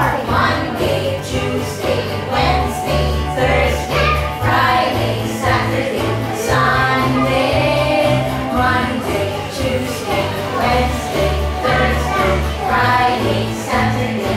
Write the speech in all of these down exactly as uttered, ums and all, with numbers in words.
four. Monday, Tuesday, Wednesday, Thursday, Friday, Saturday, Sunday. Monday, Tuesday, Wednesday, Thursday, Friday, Saturday,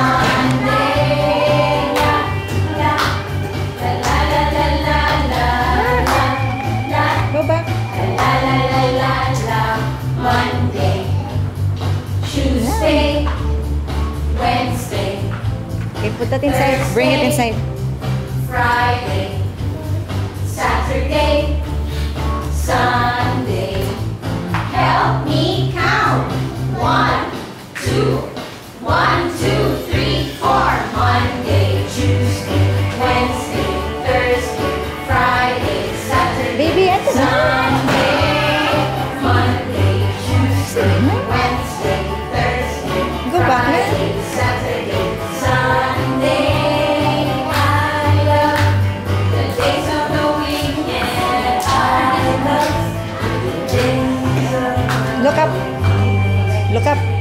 Sunday. La la la la la la la la. Go back. La la la la la. Monday, Tuesday, Wednesday. Okay, put that inside. Bring it inside. Friday, Saturday, Sunday. Help me count. One, two, one, two, three, four. Monday, Tuesday, Wednesday, Thursday, Friday, Saturday, Baby, ito na. Sunday. Monday, Tuesday, Wednesday, Thursday, Go back, eh? Friday, Saturday, Sunday. I love the days of the weekend. I love the days of Look up. Look up.